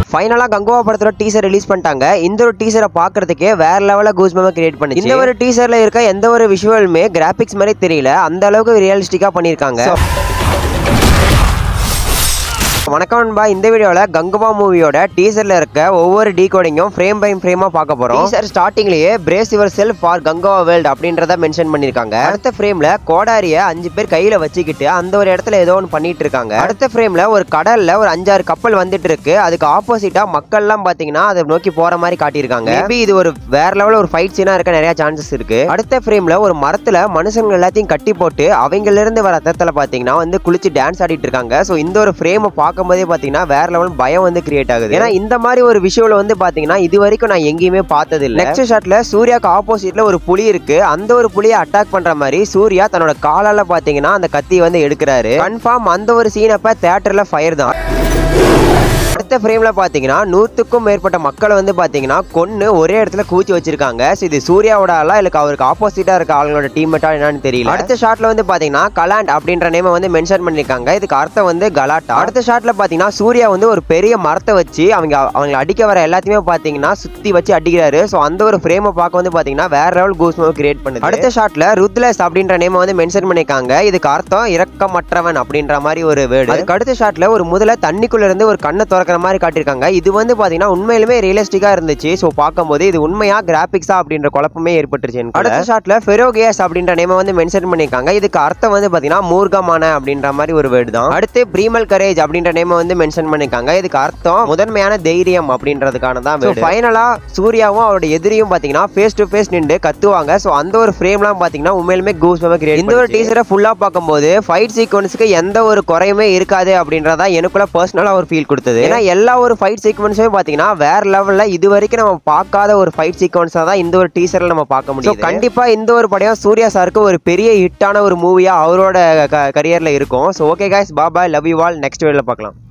ஃபைனலா கங்குவா படத்தோட teaser release பண்ணிட்டாங்க. இந்த ஒரு டீசரை பாக்குறதுக்கே வேற லெவல்ல கூஸ்பம்பை கிரியேட் பண்ணுச்சு. இந்த ஒரு டீசர்ல இருக்க எந்த ஒரு விஷுவலுமே கிராபிக்ஸ் மாதிரி தெரியல, அந்த அளவுக்கு ரியலிஸ்டிக்கா பண்ணிருக்காங்க. வணக்கம் நண்பா, இந்த வீடியோல கங்குவா மூவியோட டீசர்ல இருக்க ஒவ்வொரு டீகோடிங்கும் ஃப்ரேம் பை ஃப்ரேமா பார்க்க போறோம். டீசர் ஸ்டார்டிங்லயே brace yourself for Kanguva world அப்படின்றத மென்ஷன் பண்ணிருக்காங்க. அடுத்த ஃப்ரேம்ல கோடாரிய 5 பேர் கையில வச்சுக்கிட்டு அந்த ஒரு இடத்துல ஏதோ ஒன்று பண்ணிட்டு இருக்காங்க. அடுத்த ஃப்ரேம்ல ஒரு கடல்ல ஒரு 5-6 கப்பல் வந்துட்டு இருக்கு. அதுக்கு ஆப்போசிட்டா மக்கள் எல்லாம் பாத்தீங்கன்னா அதை நோக்கி போற மாதிரி காட்டியிருக்காங்க. மேபி இது ஒரு வேற லெவல் ஒரு ஃபைட் சீனா இருக்க நிறைய சான்சஸ் இருக்கு. அடுத்த ஃப்ரேம்ல ஒரு மரத்துல மனுஷங்க எல்லாத்தையும் கட்டி போட்டு அவங்கள இருந்து வர ரத்தத்துல பாத்தீங்கன்னா வந்து குளிச்சு டான்ஸ் ஆடிட்டு இருக்காங்க. சோ இந்த ஒரு ஃப்ரேம் பார்க்கும்போதே பாத்தீங்கன்னா வேற லெவல் பயம் வந்து கிரியேட் ஆகுது. ஏன்னா இந்த மாதிரி ஒரு விஷுவல் வந்து பாத்தீங்கன்னா இது வரைக்கும் நான் எங்கேயுமே பார்த்தது இல்ல. நெக்ஸ்ட் ஷாட்ல சூர்யாக்கு ஆப்போசிட்ல ஒரு புலி இருக்கு. அந்த ஒரு புலியை அட்டாக் பண்ற மாதிரி சூர்யா தன்னோட காலால பாத்தீங்கன்னா அந்த கத்தி வந்து எடுக்கிறாரு. கன்ஃபார்ம் அந்த ஒரு சீன் அப்ப தியேட்டர்ல ஃபயர் தான். அடுத்த ஃப்ரேம்ல பாத்தீங்கன்னா 100க்கும் மேற்பட்ட மக்களை வந்து பாத்தீங்கன்னா கொன்னு ஒரே இடத்துல கூச்சி வச்சிருக்காங்க. இது சூர்யாவோட ஆளா இல்ல அவருக்கு ஆப்போசிட்டா இருக்க ஆளுங்களோட டீம்மேட்டா என்னன்னு தெரியல. அடுத்த ஷாட்ல வந்து பாத்தீங்கன்னா கலாண்ட் அப்படின்ற நேம் வந்து மென்ஷன் பண்ணிருக்காங்க. இதுக்கு அர்த்தம் வந்து கலாட்டா. அடுத்த ஷாட்ல பாத்தீங்கன்னா சூர்யா வந்து ஒரு பெரிய மரத்தை வச்சு அவங்க அடிக்க வர எல்லாத்தையுமே பாத்தீங்கன்னா சுத்தி வச்சு அடிக்கிறாரு. சோ அந்த ஒரு ஃப்ரேமை பார்க்க வந்து பாத்தீங்கன்னா வேற லெவல் கூஸ்பம்பை கிரியேட் பண்ணுது. அடுத்த ஷாட்ல ருத்லெஸ் அப்படின்ற நேம் வந்து மென்ஷன் பண்ணிருக்காங்க. இதுக்கு அர்த்தம் இரக்கமற்றவன் அப்படின்ற மாதிரி ஒரு வேர்டு. அதுக்கு அடுத்த ஷாட்ல ஒரு முதல்ல தண்ணிக்குள்ள இருந்து ஒரு கண்ணை திறக்கிற மாதிரி காட்டியிருக்காங்க. இது வந்து பாத்தீங்கன்னா உண்மையிலுமே ரியலிஸ்டிக்கா இருந்துச்சு. சோ பார்க்கும்போது இது உண்மையா கிராபிக்ஸா அப்படின்ற குழப்பமே ஏற்பட்டுருச்சு. அடுத்த ஷாட்ல ஃபெரோகியஸ் அப்படின்ற நேம் வந்து மென்ஷன் பண்ணிருக்காங்க. இதுக்கு அர்த்தம் வந்து பாத்தீங்கன்னா மூர்க்கமான அப்படின்ற மாதிரி ஒரு வேர்டு தான். அடுத்து பிரீமல் கரேஜ் அப்படின்ற நேம் வந்து மென்ஷன் பண்ணிருக்காங்க. இதுக்கு அர்த்தம் முதன்மையான தைரியம் அப்படின்றதுக்கான தான் வேர்டு. ஃபைனலா சூர்யாவும் அவரோட எதிரியும் பாத்தீங்கன்னா ஃபேஸ் டு ஃபேஸ் நின்று கத்துவாங்க. சோ அந்த ஒரு ஃப்ரேம்லாம் பாத்தீங்கன்னா உண்மையிலுமே கூஸ்பம்பை கிரியேட் இந்த ஒரு டீசரை ஃபுல்லா பார்க்கும்போது ஃபைட் சீக்வன்ஸ்க்கு எந்த ஒரு குறையுமே இருக்காது அப்படின்றதா எனக்குள்ள பர்சனலா ஒரு ஃபீல் கொடுத்தது. ஏன்னா எல்லா ஒரு ஃபைட் சீக்வன்ஸுமே பாத்தீங்கன்னா வேற லெவல்ல இது வரைக்கும் நம்ம பார்க்காத ஒரு ஃபைட் சீக்வன்ஸா தான் இந்த ஒரு டீசர்ல நம்ம பார்க்க முடியும். கண்டிப்பா இந்த ஒரு படம் சூர்யா சாருக்கு ஒரு பெரிய ஹிட்டான ஒரு மூவியா அவரோட கரியர்ல இருக்கும். So okay guys, bye bye, love you all. Next வீடியோல பார்க்கலாம்.